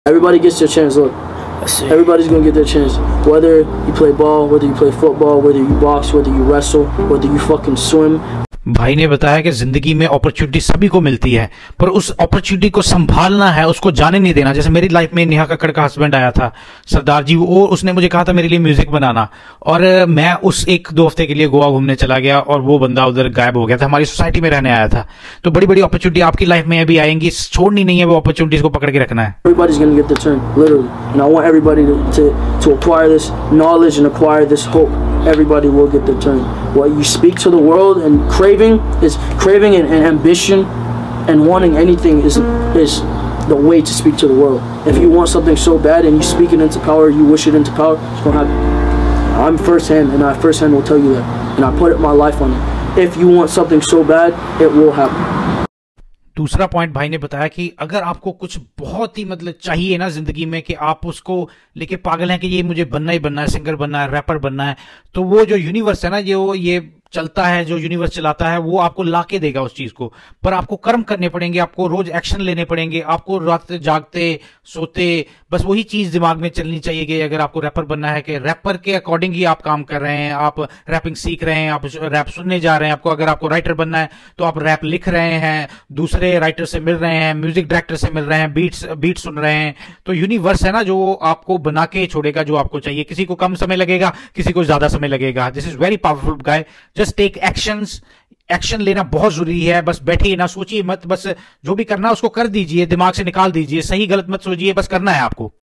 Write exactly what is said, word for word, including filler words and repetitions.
Everybody gets their chance. Look, everybody's gonna get their chance. Whether you play ball, whether you play football, whether you box, whether you wrestle, whether you fucking swim. भाई ने बताया कि जिंदगी में opportunity सभी को मिलती है, पर उस अपॉर्चुनिटी को संभालना है, उसको जाने नहीं देना। जैसे मेरी लाइफ में नेहा कक्कड़ का हस्बैंड आया था, सरदार जी, वो उसने मुझे कहा था मेरे लिए म्यूजिक बनाना, और मैं उस एक दो हफ्ते के लिए गोवा घूमने चला गया और वो बंदा उधर गायब हो गया था, हमारी सोसाइटी में रहने आया था। तो बड़ी बड़ी अपॉर्चुनिटी आपकी लाइफ में अभी आएंगी, छोड़नी नहीं है, वो अपॉर्चुनिटीज को पकड़ के रखना है। Everybody's gonna get their turn, literally, and I want everybody to, to to acquire this knowledge and acquire this hope. Everybody will get their turn. What you speak to the world and craving is craving and, and ambition and wanting anything is is the way to speak to the world. If you want something so bad and you speak it into power, you wish it into power, it's gonna happen. I'm firsthand, and I firsthand will tell you that, and I put my life on it. If you want something so bad, it will happen. दूसरा point भाई ने बताया कि अगर आपको कुछ बहुत ही मतलब चाहिए ना जिंदगी में, कि आप उसको लेके पागल हैं कि ये मुझे बनना ही बनना है, सिंगर बनना है, रैपर बनना है, तो वो जो यूनिवर्स है ना, जो ये चलता है, जो यूनिवर्स चलाता है, वो आपको लाके देगा उस चीज को। पर आपको कर्म करने पड़ेंगे, आपको रोज एक्शन लेने पड़ेंगे, आपको रात जागते सोते बस वही चीज दिमाग में चलनी चाहिए कि अगर आपको रैपर बनना है, कि रैपर के अकॉर्डिंग ही आप काम कर रहे हैं, आप रैपिंग सीख रहे हैं, आप रैप सुनने जा रहे हैं। आपको अगर आपको राइटर बनना है तो आप रैप लिख रहे हैं, दूसरे राइटर से मिल रहे हैं, म्यूजिक डायरेक्टर से मिल रहे हैं, बीट्स बीट सुन रहे हैं। तो यूनिवर्स है ना जो आपको बना के छोड़ेगा जो आपको चाहिए। किसी को कम समय लगेगा, किसी को ज्यादा समय लगेगा। This is very powerful guy. Just take actions. Action लेना बहुत जरूरी है। बस बैठिए ना, सोचिए मत, बस जो भी करना है उसको कर दीजिए, दिमाग से निकाल दीजिए। सही गलत मत सोचिए, बस करना है आपको।